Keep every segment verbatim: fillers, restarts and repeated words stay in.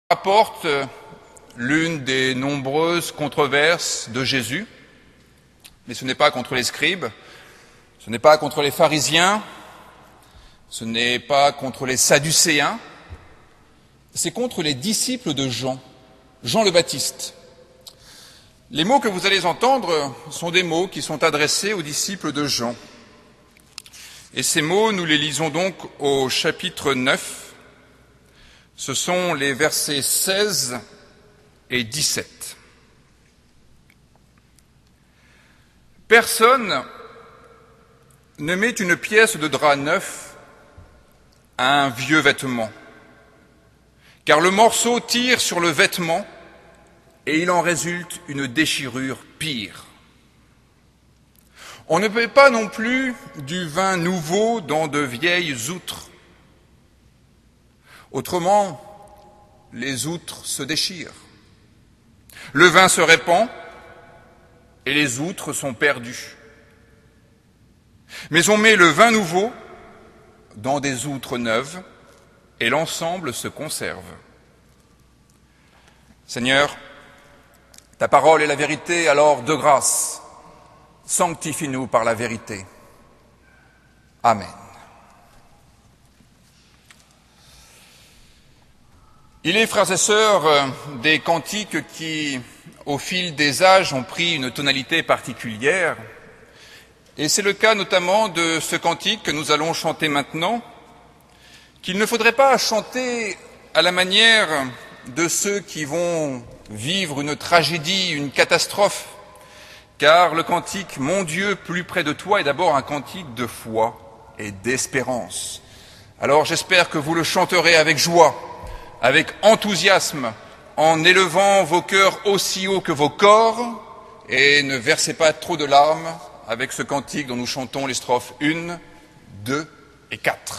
rapporte l'une des nombreuses controverses de Jésus, mais ce n'est pas contre les scribes, ce n'est pas contre les pharisiens, ce n'est pas contre les sadducéens, c'est contre les disciples de Jean, Jean le Baptiste. Les mots que vous allez entendre sont des mots qui sont adressés aux disciples de Jean. Et ces mots, nous les lisons donc au chapitre neuf. Ce sont les versets seize et dix-sept. Personne ne met une pièce de drap neuf à un vieux vêtement, car le morceau tire sur le vêtement et il en résulte une déchirure pire. On ne met pas non plus du vin nouveau dans de vieilles outres. Autrement, les outres se déchirent. Le vin se répand et les outres sont perdues. Mais on met le vin nouveau dans des outres neuves et l'ensemble se conserve. Seigneur, ta parole est la vérité, alors de grâce, sanctifie-nous par la vérité. Amen. Il est, frères et sœurs, des cantiques qui, au fil des âges, ont pris une tonalité particulière. Et c'est le cas notamment de ce cantique que nous allons chanter maintenant, qu'il ne faudrait pas chanter à la manière de ceux qui vont vivre une tragédie, une catastrophe, car le cantique « Mon Dieu, plus près de toi » est d'abord un cantique de foi et d'espérance. Alors j'espère que vous le chanterez avec joie, avec enthousiasme, en élevant vos cœurs aussi haut que vos corps, et ne versez pas trop de larmes avec ce cantique dont nous chantons les strophes un, deux et quatre.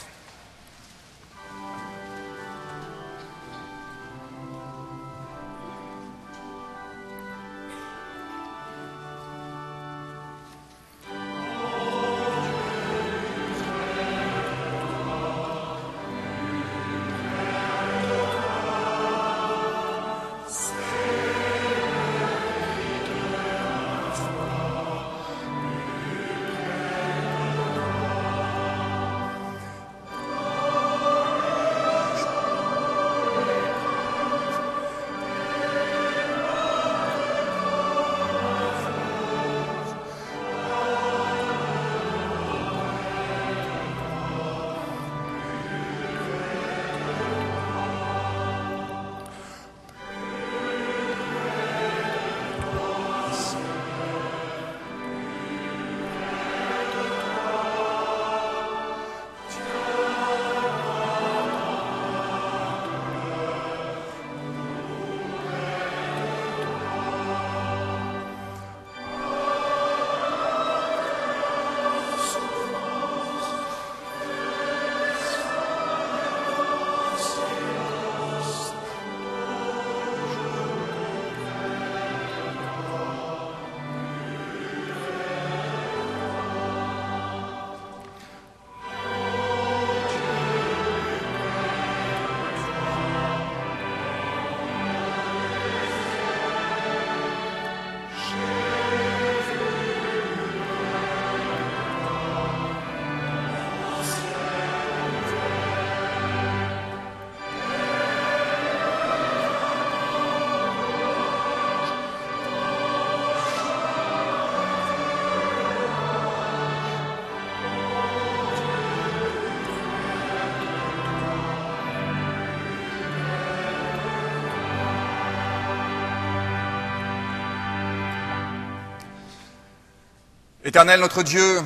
Éternel notre Dieu,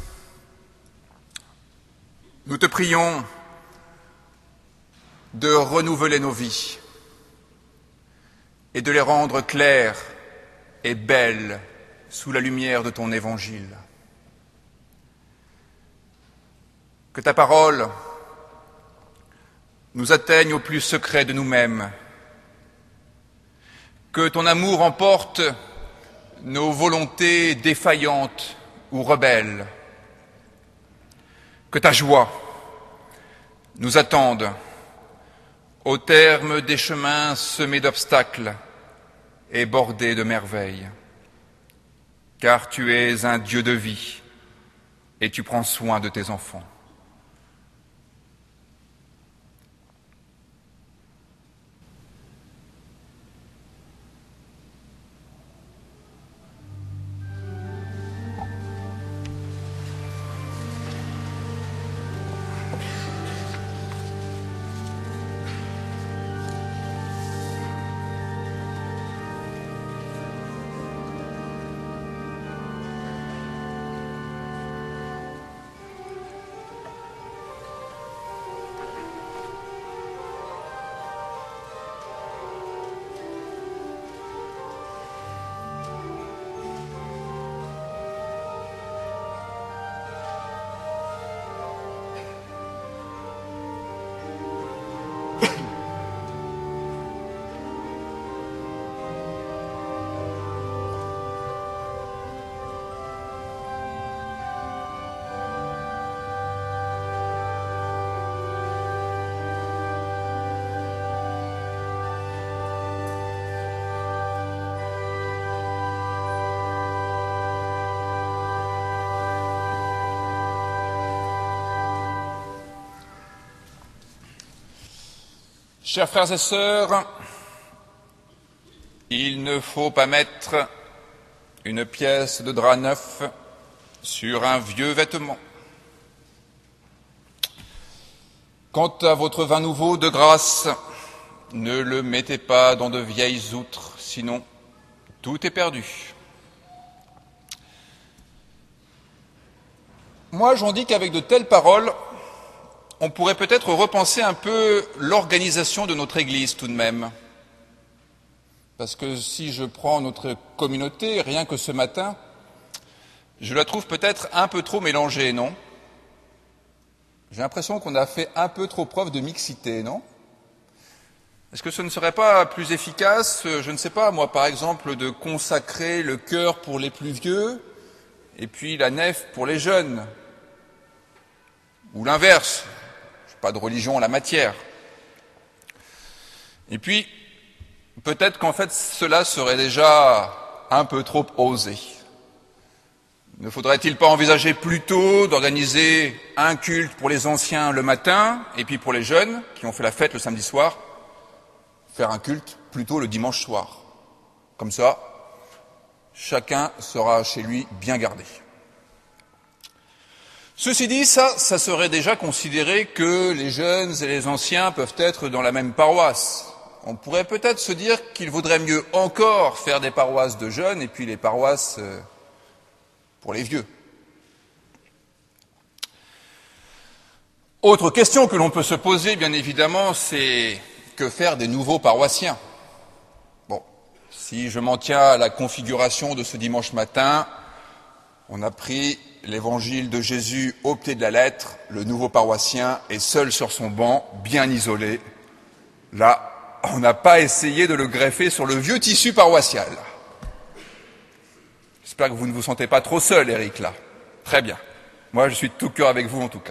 nous te prions de renouveler nos vies et de les rendre claires et belles sous la lumière de ton évangile. Que ta parole nous atteigne au plus secret de nous-mêmes, que ton amour emporte nos volontés défaillantes ou rebelles, que ta joie nous attende au terme des chemins semés d'obstacles et bordés de merveilles. Car tu es un Dieu de vie et tu prends soin de tes enfants. Chers frères et sœurs, il ne faut pas mettre une pièce de drap neuf sur un vieux vêtement. Quant à votre vin nouveau de grâce, ne le mettez pas dans de vieilles outres, sinon tout est perdu. Moi, j'en dis qu'avec de telles paroles, on pourrait peut-être repenser un peu l'organisation de notre Église tout de même. Parce que si je prends notre communauté, rien que ce matin, je la trouve peut-être un peu trop mélangée, non? J'ai l'impression qu'on a fait un peu trop preuve de mixité, non? Est-ce que ce ne serait pas plus efficace, je ne sais pas, moi par exemple, de consacrer le chœur pour les plus vieux et puis la nef pour les jeunes? Ou l'inverse? Pas de religion en la matière. Et puis, peut-être qu'en fait, cela serait déjà un peu trop osé. Ne faudrait-il pas envisager plutôt d'organiser un culte pour les anciens le matin, et puis pour les jeunes, qui ont fait la fête le samedi soir, faire un culte plutôt le dimanche soir. Comme ça, chacun sera chez lui bien gardé. Ceci dit, ça, ça serait déjà considérer que les jeunes et les anciens peuvent être dans la même paroisse. On pourrait peut-être se dire qu'il vaudrait mieux encore faire des paroisses de jeunes et puis les paroisses pour les vieux. Autre question que l'on peut se poser, bien évidemment, c'est que faire des nouveaux paroissiens? Bon, si je m'en tiens à la configuration de ce dimanche matin, on a pris l'évangile de Jésus au pied de la lettre, le nouveau paroissien est seul sur son banc, bien isolé. Là, on n'a pas essayé de le greffer sur le vieux tissu paroissial. J'espère que vous ne vous sentez pas trop seul, Eric, là. Très bien. Moi, je suis de tout cœur avec vous, en tout cas.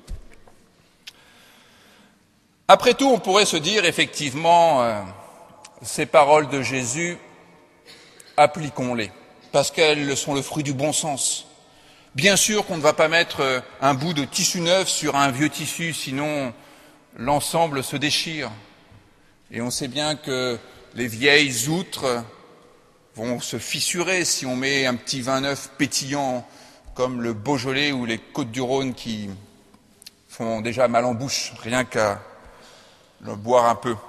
Après tout, on pourrait se dire, effectivement, euh, ces paroles de Jésus, appliquons-les, parce qu'elles sont le fruit du bon sens. Bien sûr qu'on ne va pas mettre un bout de tissu neuf sur un vieux tissu, sinon l'ensemble se déchire. Et on sait bien que les vieilles outres vont se fissurer si on met un petit vin neuf pétillant comme le Beaujolais ou les Côtes-du-Rhône qui font déjà mal en bouche, rien qu'à le boire un peu.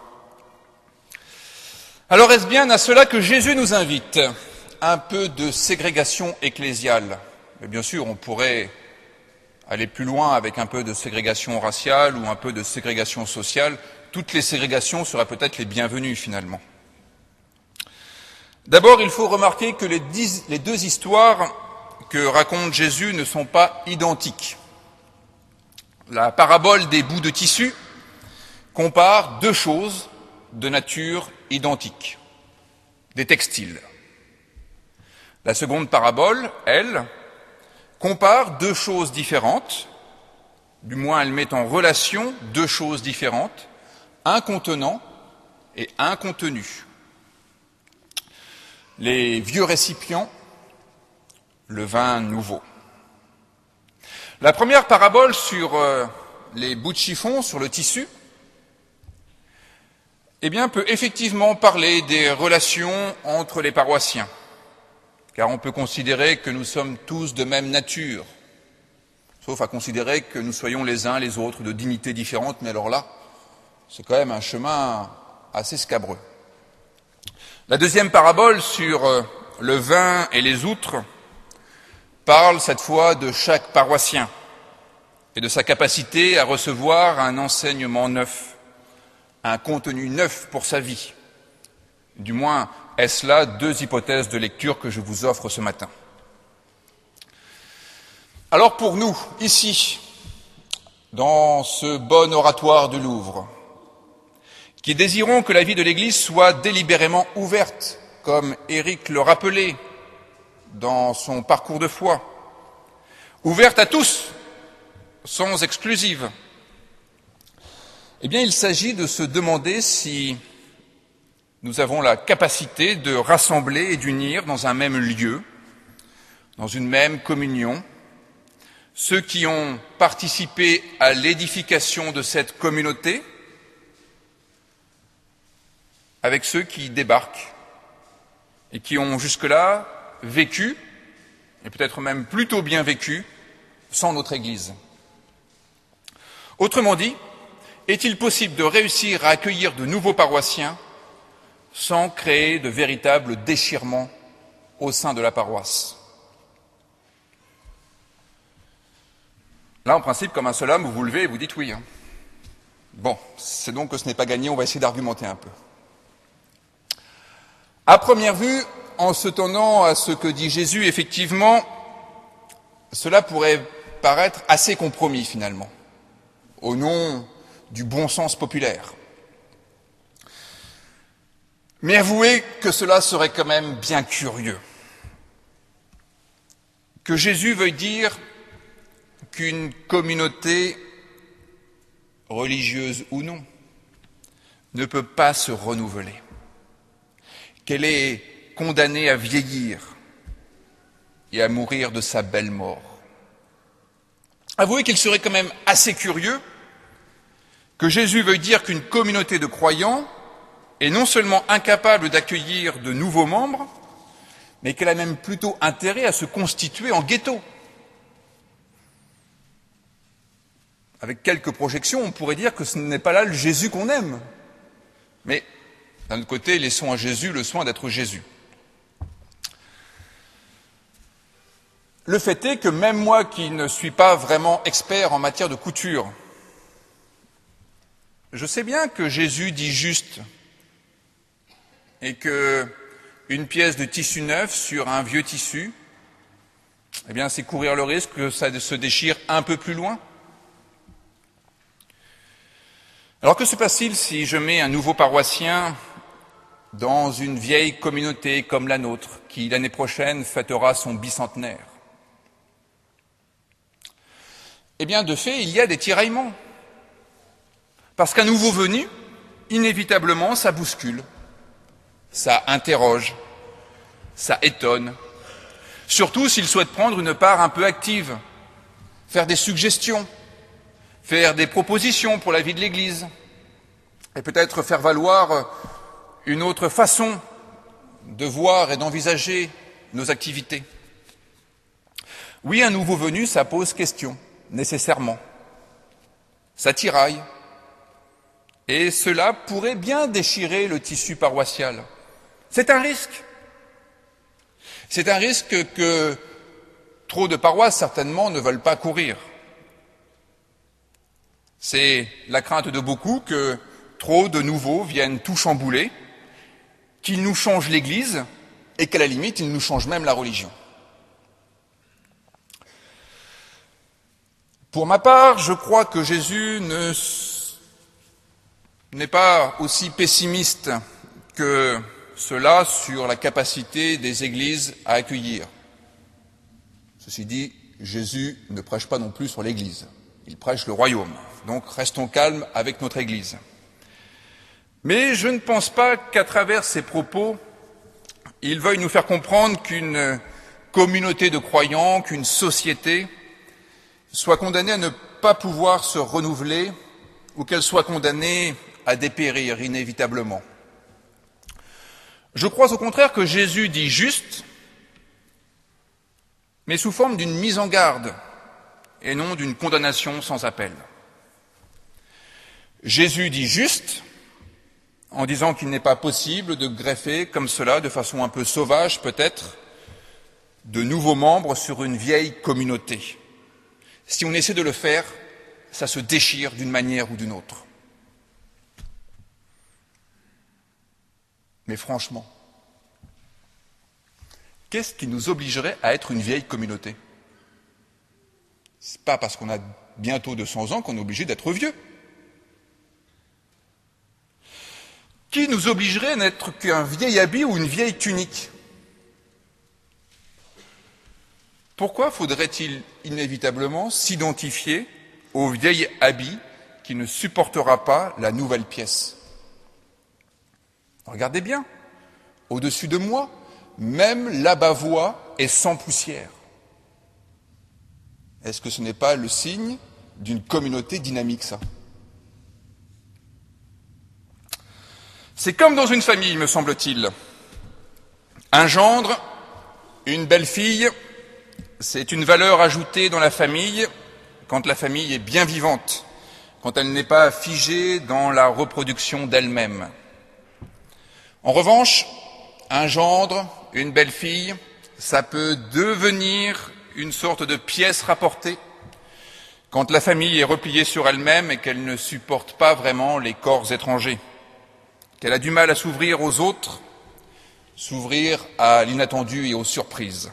Alors est-ce bien à cela que Jésus nous invite? Un peu de ségrégation ecclésiale. Mais bien sûr, on pourrait aller plus loin avec un peu de ségrégation raciale ou un peu de ségrégation sociale. Toutes les ségrégations seraient peut-être les bienvenues finalement. D'abord, il faut remarquer que les, dix, les deux histoires que raconte Jésus ne sont pas identiques. La parabole des bouts de tissu compare deux choses de nature identique, des textiles. La seconde parabole, elle, compare deux choses différentes, du moins elle met en relation deux choses différentes, un contenant et un contenu. Les vieux récipients, le vin nouveau. La première parabole sur euh, les bouts de chiffon, sur le tissu, eh bien, peut effectivement parler des relations entre les paroissiens, car on peut considérer que nous sommes tous de même nature, sauf à considérer que nous soyons les uns les autres de dignités différentes, mais alors là, c'est quand même un chemin assez scabreux. La deuxième parabole sur euh, le vin et les outres parle cette fois de chaque paroissien et de sa capacité à recevoir un enseignement neuf, un contenu neuf pour sa vie. Du moins, est-ce là deux hypothèses de lecture que je vous offre ce matin. Alors pour nous, ici, dans ce bon oratoire du Louvre, qui désirons que la vie de l'Église soit délibérément ouverte, comme Éric le rappelait dans son parcours de foi, ouverte à tous, sans exclusive, eh bien, il s'agit de se demander si nous avons la capacité de rassembler et d'unir dans un même lieu, dans une même communion, ceux qui ont participé à l'édification de cette communauté avec ceux qui débarquent et qui ont jusque-là vécu, et peut-être même plutôt bien vécu, sans notre Église. Autrement dit, est-il possible de réussir à accueillir de nouveaux paroissiens sans créer de véritables déchirements au sein de la paroisse? Là, en principe, comme un seul homme, vous vous levez et vous dites oui. Hein. Bon, c'est donc que ce n'est pas gagné, on va essayer d'argumenter un peu. À première vue, en se tenant à ce que dit Jésus, effectivement, cela pourrait paraître assez compromis finalement, au nom du bon sens populaire. Mais avouez que cela serait quand même bien curieux. Que Jésus veuille dire qu'une communauté, religieuse ou non, ne peut pas se renouveler, qu'elle est condamnée à vieillir et à mourir de sa belle mort. Avouez qu'il serait quand même assez curieux que Jésus veuille dire qu'une communauté de croyants est non seulement incapable d'accueillir de nouveaux membres, mais qu'elle a même plutôt intérêt à se constituer en ghetto. Avec quelques projections, on pourrait dire que ce n'est pas là le Jésus qu'on aime. Mais, d'un autre côté, laissons à Jésus le soin d'être Jésus. Le fait est que même moi qui ne suis pas vraiment expert en matière de couture, je sais bien que Jésus dit juste et que une pièce de tissu neuf sur un vieux tissu, eh bien, c'est courir le risque que ça se déchire un peu plus loin. Alors que se passe-t-il si je mets un nouveau paroissien dans une vieille communauté comme la nôtre, qui l'année prochaine fêtera son bicentenaire? Eh bien, de fait, il y a des tiraillements. Parce qu'un nouveau venu, inévitablement, ça bouscule, ça interroge, ça étonne, surtout s'il souhaite prendre une part un peu active, faire des suggestions, faire des propositions pour la vie de l'Église, et peut-être faire valoir une autre façon de voir et d'envisager nos activités. Oui, un nouveau venu, ça pose question, nécessairement. Ça tiraille. Et cela pourrait bien déchirer le tissu paroissial. C'est un risque. C'est un risque que trop de paroisses, certainement, ne veulent pas courir. C'est la crainte de beaucoup que trop de nouveaux viennent tout chambouler, qu'ils nous changent l'Église et qu'à la limite, ils nous changent même la religion. Pour ma part, je crois que Jésus ne n'est pas aussi pessimiste que cela sur la capacité des églises à accueillir. Ceci dit, Jésus ne prêche pas non plus sur l'Église, il prêche le royaume. Donc restons calmes avec notre Église. Mais je ne pense pas qu'à travers ces propos, il veuille nous faire comprendre qu'une communauté de croyants, qu'une société soit condamnée à ne pas pouvoir se renouveler ou qu'elle soit condamnée à dépérir inévitablement. Je crois au contraire que Jésus dit juste, mais sous forme d'une mise en garde et non d'une condamnation sans appel. Jésus dit juste en disant qu'il n'est pas possible de greffer comme cela, de façon un peu sauvage peut-être, de nouveaux membres sur une vieille communauté. Si on essaie de le faire, ça se déchire d'une manière ou d'une autre. Mais franchement, qu'est-ce qui nous obligerait à être une vieille communauté? C'est pas parce qu'on a bientôt deux cents ans qu'on est obligé d'être vieux. Qui nous obligerait à n'être qu'un vieil habit ou une vieille tunique? Pourquoi faudrait-il inévitablement s'identifier au vieil habit qui ne supportera pas la nouvelle pièce? Regardez bien, au-dessus de moi, même l'abat-voix est sans poussière. Est-ce que ce n'est pas le signe d'une communauté dynamique, ça? C'est comme dans une famille, me semble-t-il. Un gendre, une belle-fille, c'est une valeur ajoutée dans la famille quand la famille est bien vivante, quand elle n'est pas figée dans la reproduction d'elle-même. En revanche, un gendre, une belle-fille, ça peut devenir une sorte de pièce rapportée quand la famille est repliée sur elle-même et qu'elle ne supporte pas vraiment les corps étrangers, qu'elle a du mal à s'ouvrir aux autres, s'ouvrir à l'inattendu et aux surprises.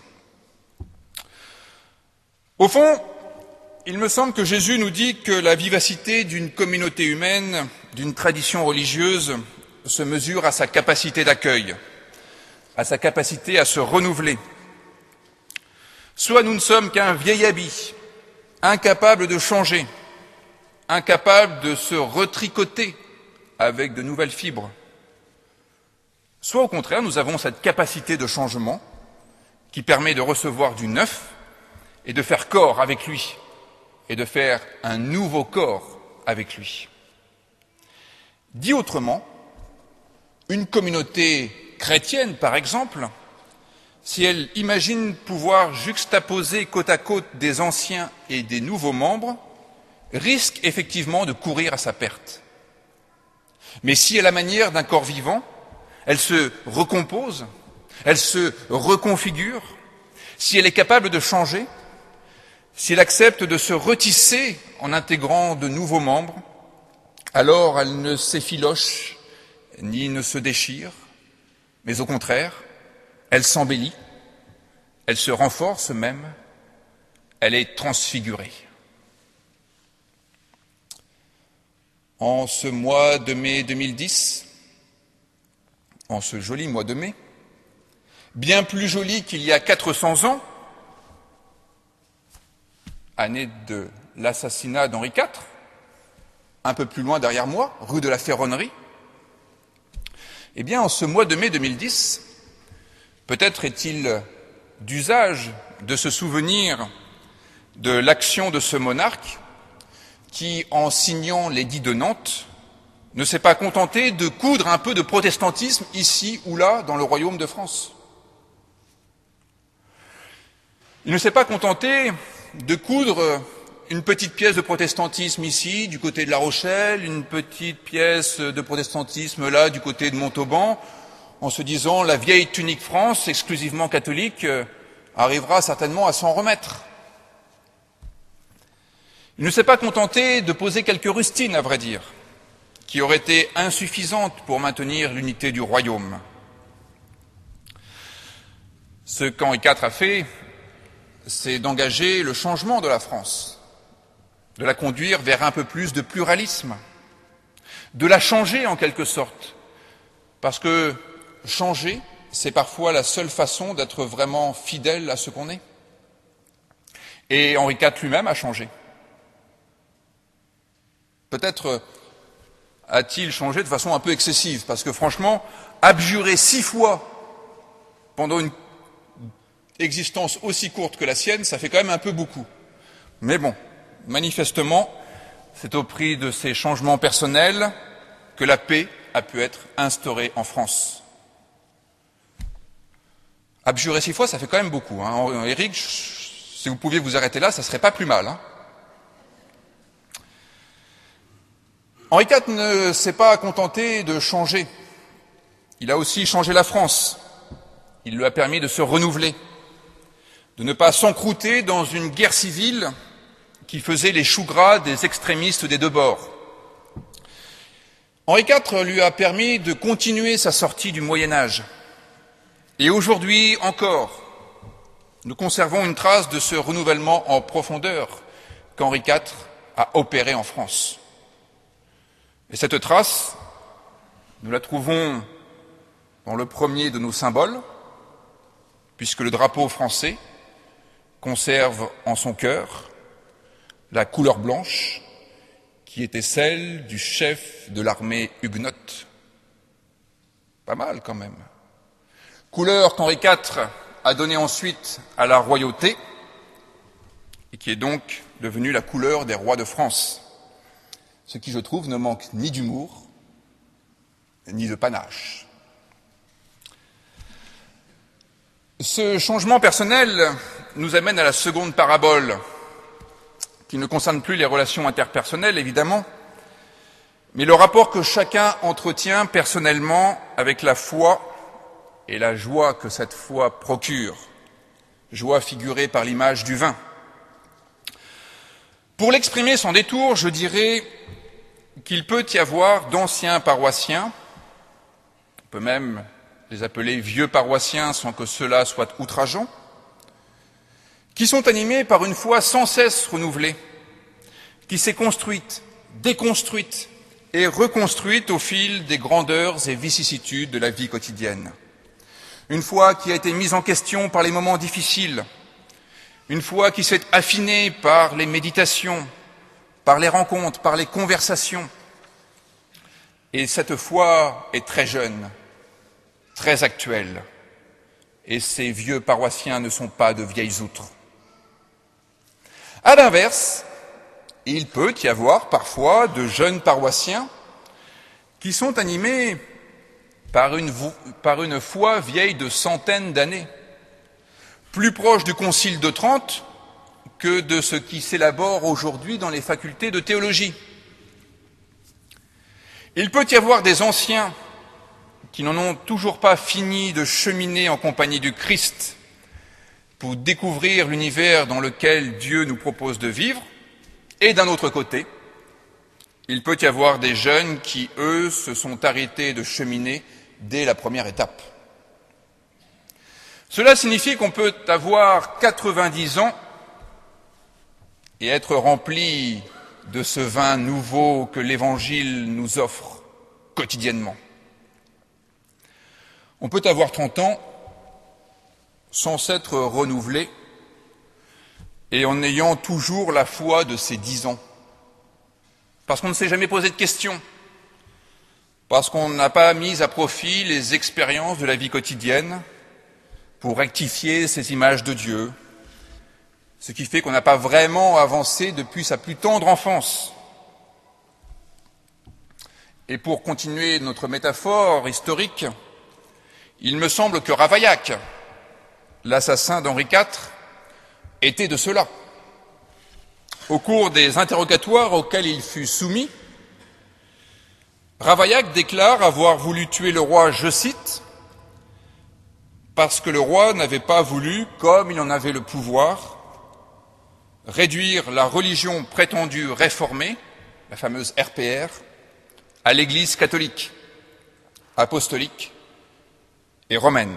Au fond, il me semble que Jésus nous dit que la vivacité d'une communauté humaine, d'une tradition religieuse, se mesure à sa capacité d'accueil, à sa capacité à se renouveler. Soit nous ne sommes qu'un vieil habit, incapable de changer, incapable de se retricoter avec de nouvelles fibres, soit au contraire nous avons cette capacité de changement qui permet de recevoir du neuf et de faire corps avec lui, et de faire un nouveau corps avec lui. Dit autrement, une communauté chrétienne, par exemple, si elle imagine pouvoir juxtaposer côte à côte des anciens et des nouveaux membres, risque effectivement de courir à sa perte. Mais si, à la manière d'un corps vivant, elle se recompose, elle se reconfigure, si elle est capable de changer, si elle accepte de se retisser en intégrant de nouveaux membres, alors elle ne s'effiloche ni ne se déchire, mais au contraire, elle s'embellit, elle se renforce même, elle est transfigurée. En ce mois de mai deux mille dix, en ce joli mois de mai, bien plus joli qu'il y a quatre cents ans, année de l'assassinat d'Henri quatre, un peu plus loin derrière moi, rue de la Ferronnerie, eh bien, en ce mois de mai deux mille dix, peut-être est-il d'usage de se souvenir de l'action de ce monarque qui, en signant l'édit de Nantes, ne s'est pas contenté de coudre un peu de protestantisme ici ou là dans le royaume de France. Il ne s'est pas contenté de coudre une petite pièce de protestantisme ici, du côté de La Rochelle, une petite pièce de protestantisme là, du côté de Montauban, en se disant la vieille tunique France, exclusivement catholique, arrivera certainement à s'en remettre. Il ne s'est pas contenté de poser quelques rustines, à vrai dire, qui auraient été insuffisantes pour maintenir l'unité du royaume. Ce qu'Henri quatre a fait, c'est d'engager le changement de la France, de la conduire vers un peu plus de pluralisme, de la changer en quelque sorte, parce que changer, c'est parfois la seule façon d'être vraiment fidèle à ce qu'on est. Et Henri quatre lui-même a changé. Peut-être a-t-il changé de façon un peu excessive? Parce que franchement, abjurer six fois pendant une existence aussi courte que la sienne, ça fait quand même un peu beaucoup. Mais bon, manifestement, c'est au prix de ces changements personnels que la paix a pu être instaurée en France. Abjurer six fois, ça fait quand même beaucoup. Hein. Éric, si vous pouviez vous arrêter là, ça serait pas plus mal. Hein. Henri quatre ne s'est pas contenté de changer. Il a aussi changé la France. Il lui a permis de se renouveler, de ne pas s'encrouter dans une guerre civile qui faisait les choux gras des extrémistes des deux bords. Henri quatre lui a permis de continuer sa sortie du Moyen-Âge. Et aujourd'hui encore, nous conservons une trace de ce renouvellement en profondeur qu'Henri quatre a opéré en France. Et cette trace, nous la trouvons dans le premier de nos symboles, puisque le drapeau français conserve en son cœur la couleur blanche qui était celle du chef de l'armée huguenote. Pas mal quand même. Couleur qu'Henri quatre a donnée ensuite à la royauté et qui est donc devenue la couleur des rois de France. Ce qui, je trouve, ne manque ni d'humour ni de panache. Ce changement personnel nous amène à la seconde parabole, qui ne concerne plus les relations interpersonnelles, évidemment, mais le rapport que chacun entretient personnellement avec la foi et la joie que cette foi procure, joie figurée par l'image du vin. Pour l'exprimer sans détour, je dirais qu'il peut y avoir d'anciens paroissiens, on peut même les appeler vieux paroissiens sans que cela soit outrageant, qui sont animés par une foi sans cesse renouvelée, qui s'est construite, déconstruite et reconstruite au fil des grandeurs et vicissitudes de la vie quotidienne. Une foi qui a été mise en question par les moments difficiles, une foi qui s'est affinée par les méditations, par les rencontres, par les conversations. Et cette foi est très jeune, très actuelle, et ces vieux paroissiens ne sont pas de vieilles outres. À l'inverse, il peut y avoir parfois de jeunes paroissiens qui sont animés par une, par une foi vieille de centaines d'années, plus proche du Concile de Trente que de ce qui s'élabore aujourd'hui dans les facultés de théologie. Il peut y avoir des anciens qui n'en ont toujours pas fini de cheminer en compagnie du Christ pour découvrir l'univers dans lequel Dieu nous propose de vivre, et d'un autre côté, il peut y avoir des jeunes qui, eux, se sont arrêtés de cheminer dès la première étape. Cela signifie qu'on peut avoir quatre-vingt-dix ans et être rempli de ce vin nouveau que l'Évangile nous offre quotidiennement. On peut avoir trente ans sans s'être renouvelé et en ayant toujours la foi de ses dix ans. Parce qu'on ne s'est jamais posé de questions, parce qu'on n'a pas mis à profit les expériences de la vie quotidienne pour rectifier ces images de Dieu, ce qui fait qu'on n'a pas vraiment avancé depuis sa plus tendre enfance. Et pour continuer notre métaphore historique, il me semble que Ravaillac, l'assassin d'Henri quatre, était de cela. Au cours des interrogatoires auxquels il fut soumis, Ravaillac déclare avoir voulu tuer le roi, je cite, parce que le roi n'avait pas voulu, comme il en avait le pouvoir, réduire la religion prétendue réformée, la fameuse R P R, à l'Église catholique, apostolique et romaine.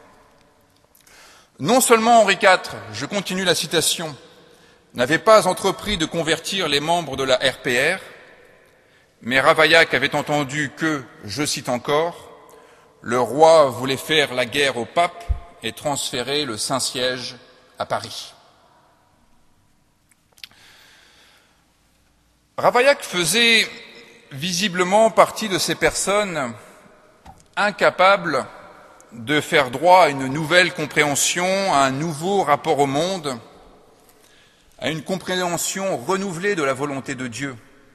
Non seulement Henri quatre, je continue la citation, n'avait pas entrepris de convertir les membres de la R P R, mais Ravaillac avait entendu que, je cite encore, le roi voulait faire la guerre au pape et transférer le Saint-Siège à Paris. Ravaillac faisait visiblement partie de ces personnes incapables de faire droit à une nouvelle compréhension, à un nouveau rapport au monde, à une compréhension renouvelée de la volonté de Dieu.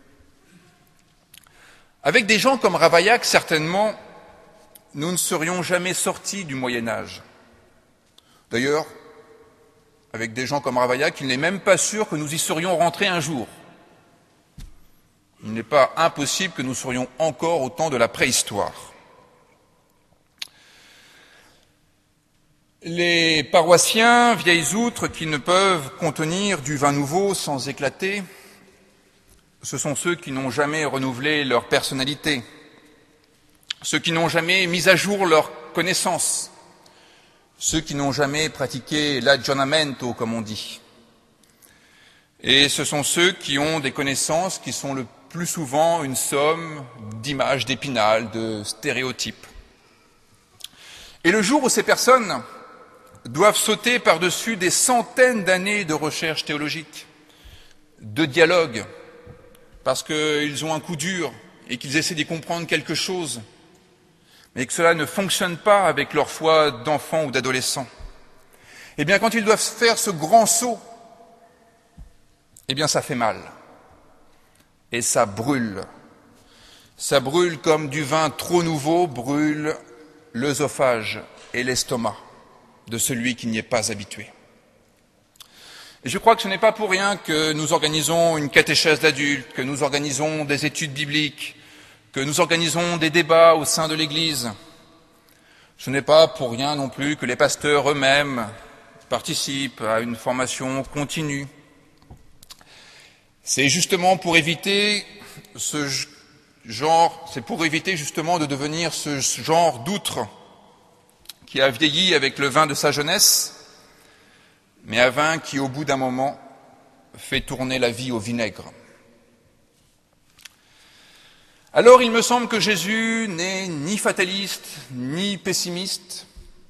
Avec des gens comme Ravaillac, certainement, nous ne serions jamais sortis du Moyen-Âge. D'ailleurs, avec des gens comme Ravaillac, il n'est même pas sûr que nous y serions rentrés un jour. Il n'est pas impossible que nous serions encore au temps de la préhistoire. Les paroissiens, vieilles outres qui ne peuvent contenir du vin nouveau sans éclater, ce sont ceux qui n'ont jamais renouvelé leur personnalité, ceux qui n'ont jamais mis à jour leurs connaissances, ceux qui n'ont jamais pratiqué l'aggiornamento, comme on dit. Et ce sont ceux qui ont des connaissances qui sont le plus souvent une somme d'images d'Épinal, de stéréotypes. Et le jour où ces personnes doivent sauter par-dessus des centaines d'années de recherche théologique, de dialogue, parce qu'ils ont un coup dur et qu'ils essaient d'y comprendre quelque chose, mais que cela ne fonctionne pas avec leur foi d'enfant ou d'adolescent. Eh bien, quand ils doivent faire ce grand saut, eh bien, ça fait mal. Et ça brûle. Ça brûle comme du vin trop nouveau brûle l'œsophage et l'estomac de celui qui n'y est pas habitué. Et je crois que ce n'est pas pour rien que nous organisons une catéchèse d'adultes, que nous organisons des études bibliques, que nous organisons des débats au sein de l'Église. Ce n'est pas pour rien non plus que les pasteurs eux-mêmes participent à une formation continue. C'est justement pour éviter ce genre, c'est pour éviter justement de devenir ce genre d'outre qui a vieilli avec le vin de sa jeunesse, mais un vin qui, au bout d'un moment, fait tourner la vie au vinaigre. Alors, il me semble que Jésus n'est ni fataliste, ni pessimiste,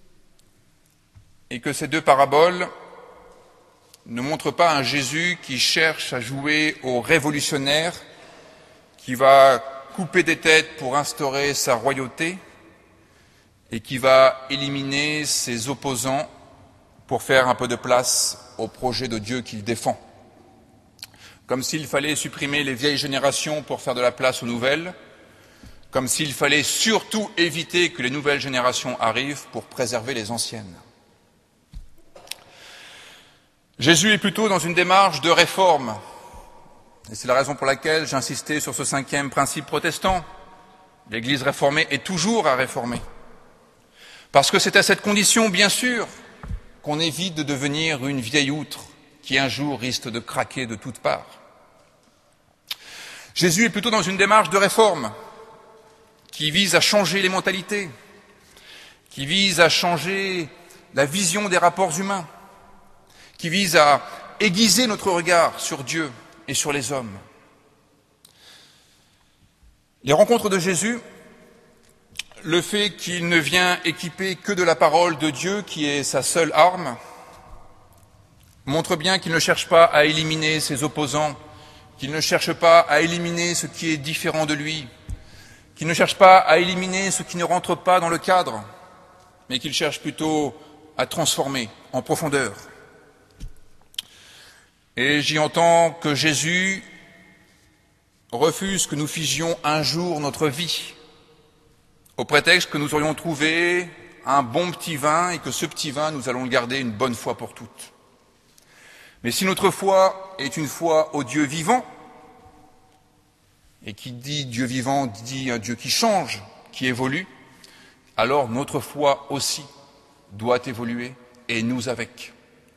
et que ces deux paraboles ne montrent pas un Jésus qui cherche à jouer au révolutionnaire, qui va couper des têtes pour instaurer sa royauté, et qui va éliminer ses opposants pour faire un peu de place au projet de Dieu qu'il défend. Comme s'il fallait supprimer les vieilles générations pour faire de la place aux nouvelles, comme s'il fallait surtout éviter que les nouvelles générations arrivent pour préserver les anciennes. Jésus est plutôt dans une démarche de réforme, et c'est la raison pour laquelle j'ai insisté sur ce cinquième principe protestant. L'Église réformée est toujours à réformer. Parce que c'est à cette condition, bien sûr, qu'on évite de devenir une vieille outre qui un jour risque de craquer de toutes parts. Jésus est plutôt dans une démarche de réforme qui vise à changer les mentalités, qui vise à changer la vision des rapports humains, qui vise à aiguiser notre regard sur Dieu et sur les hommes. Les rencontres de Jésus, le fait qu'il ne vient équipé que de la parole de Dieu, qui est sa seule arme, montre bien qu'il ne cherche pas à éliminer ses opposants, qu'il ne cherche pas à éliminer ce qui est différent de lui, qu'il ne cherche pas à éliminer ce qui ne rentre pas dans le cadre, mais qu'il cherche plutôt à transformer en profondeur. Et j'y entends que Jésus refuse que nous figions un jour notre vie, au prétexte que nous aurions trouvé un bon petit vin et que ce petit vin, nous allons le garder une bonne fois pour toutes. Mais si notre foi est une foi au Dieu vivant, et qui dit Dieu vivant dit un Dieu qui change, qui évolue, alors notre foi aussi doit évoluer, et nous avec.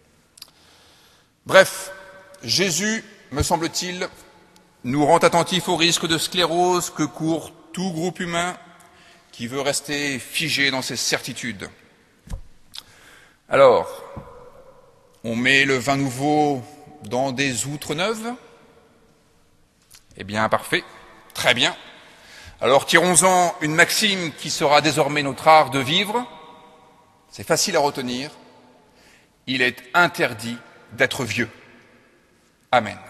Bref, Jésus, me semble-t-il, nous rend attentifs au risque de sclérose que court tout groupe humain qui veut rester figé dans ses certitudes. Alors, on met le vin nouveau dans des outres neuves? Eh bien, parfait, très bien. Alors tirons-en une maxime qui sera désormais notre art de vivre. C'est facile à retenir. Il est interdit d'être vieux. Amen.